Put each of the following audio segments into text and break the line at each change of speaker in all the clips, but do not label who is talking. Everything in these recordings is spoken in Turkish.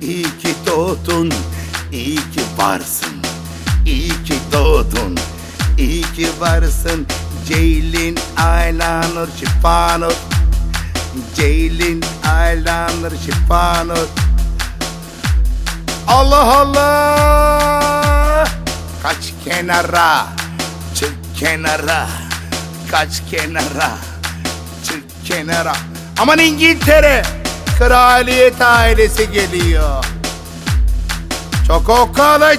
İyi ki doğdun, iyi ki varsın. İyi ki doğdun, iyi ki varsın. Ceylin aylanır şifanur. Ceylin aylanır şifanur. Allah Allah. Kaç kenara, çık kenara. Kaç kenara, çık kenara. Aman İngiltere, kraliyet ailesi geliyor. Çok okalı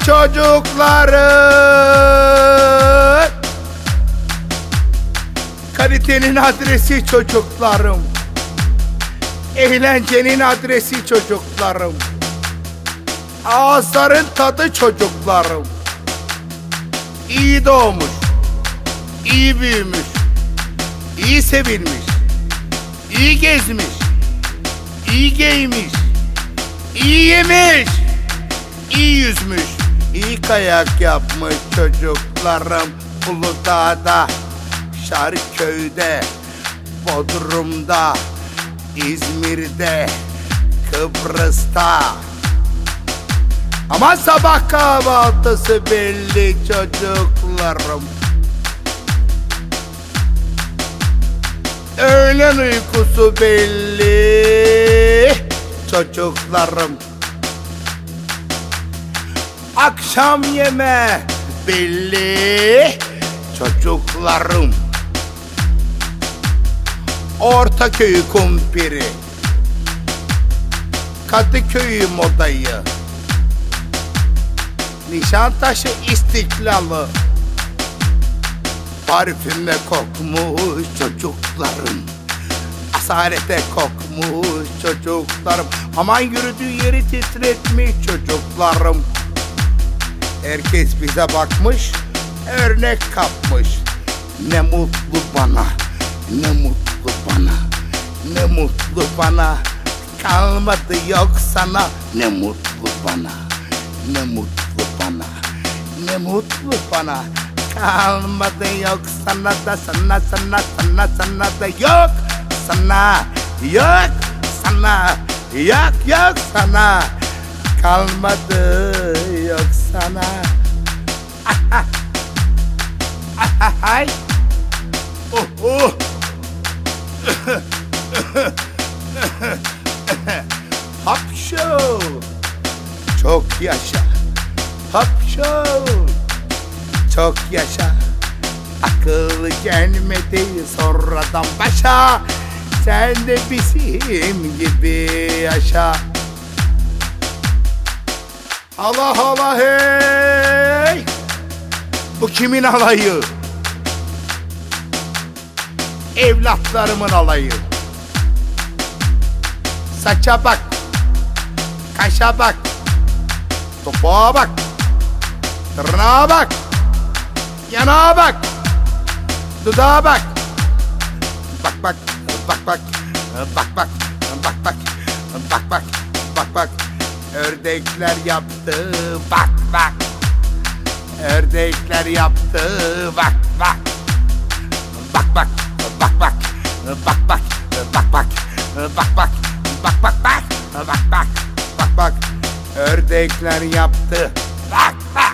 çocuklarım. Kalitenin adresi çocuklarım. Eğlencenin adresi çocuklarım. Ağızların tadı çocuklarım. İyi doğmuş, iyi büyümüş, iyi sevilmiş, iyi gezmiş, iyi giymiş, iyi yemiş, iyi yüzmüş, iyi kayak yapmış çocuklarım. Uludağ'da, Şarköy'de, Bodrum'da, İzmir'de, Kıbrıs'ta. Ama sabah kahvaltısı belli çocuklarım. Öğlen uykusu belli çocuklarım. Akşam yeme belli çocuklarım. Ortaköy kumpiri, Kadıköy modayı, Nişantaşı İstiklalı, parfüme kokmuş çocuklarım. Asalete kokmuş çocuklarım. Aman yürüdüğü yeri titretmiş çocuklarım. Herkes bize bakmış, örnek kapmış. Ne mutlu bana, ne mutlu bana, ne mutlu bana. Kalmadı yok sana, ne mutlu bana, ne mutlu bana, ne mutlu bana. Kalmadı yok sana da, sana da yok sana, yok sana, yok sana. Kalmadı yok sana. Ay. Oh. Hapşo. Çok yaşa. Hapşo. Çok yaşa. Akıl gelmedi sonradan başa. Sen de bizim gibi yaşa. Allah Allah hey. Bu kimin alayı? Evlatlarımın alayı. Saça bak, kaşa bak, topuğa bak, tırnağa bak, yanağa bak, dudağa bak. Bak. Ördekler yaptı, bak. Ördekler yaptı, bak. Ördekler yaptı, bak.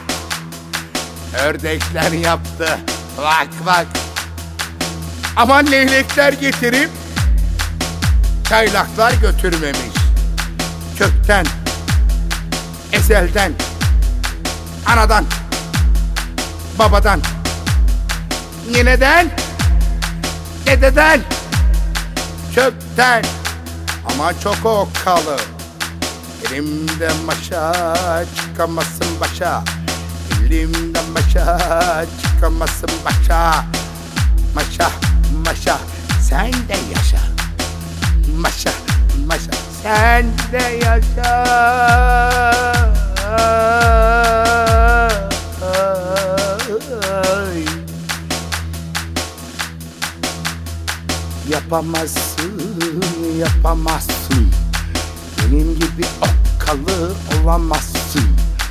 Ördekler yaptı, bak. Aman leylekler getirip çaylaklar götürmemiş. Kökten, ezelden, anadan, babadan, nineden, dededen, kökten. Ama çok okalı. Elimden maşa çıkamazsın başa. Elimden maşa çıkamazsın başa. Maşa sen de yaşa. Maşa sen de yaşa. Yapamazsın. Benim gibi okkalı olamazsın.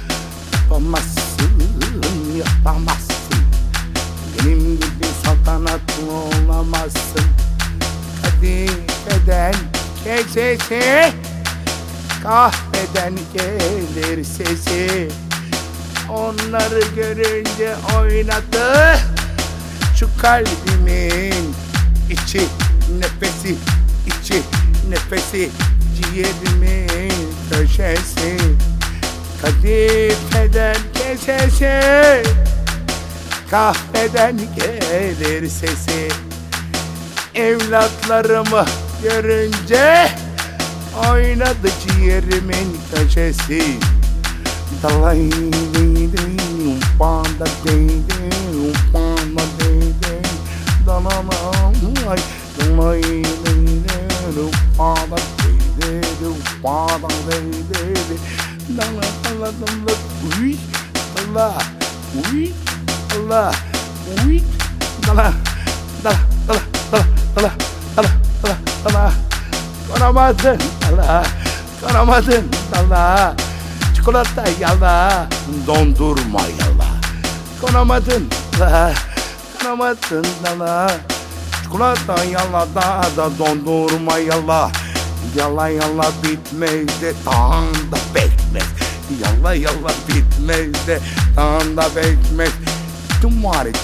Yapamazsın. Benim gibi saltanatlı olamazsın. Kadifeden kesesi kahve kahveden gelir sesi. Onları görünce oynadı şu kalbimin içi nefesi, içi nefesi, ciğerimin köşesi, kadifeden kesesi, kahveden gelir sesi. Evlatlarımı görünce oynadı ciğerimin köşesi. Dalay deydim, panda deydim, panda deydim, dalanay, dalay deydim, panda deydim, panda deydim, dala, uy, dala, uy, dala, uy, dala, dala, dala, dala, dala, dala, dala, kanamadın dala, kanamadın dala. Çikolata yala, dondurma yala. Konamadın da, konamadın da. Çikolata yala da dondurma yala. Yala yala bitmez de tağında bekmez. Yala yala bitmez de tağında bekmez. Tumare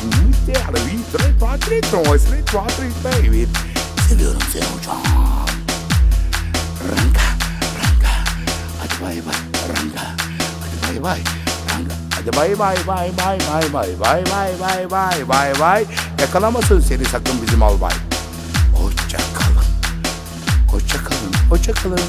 baby. Seviyorum seni hocam. Ranka, ranka. Hadi bay bay. Ranga, hadi bay bay, Ranga, hadi bay bay bay bay bay bay bay bay bay bay bay bay. Yakalamasın seni sakın bizim albay. Hoşça kalın, hoşça kalın, hoşça kalın.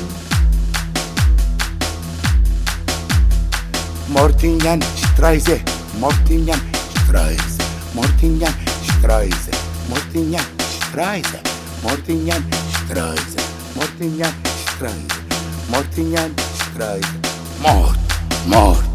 Mortingen Streise, Mortingen Streise, Mortingen Streise, Mortingen Streise, Mortingen Streise, Mortingen Streise, Mortingen Streise. Mort, mort.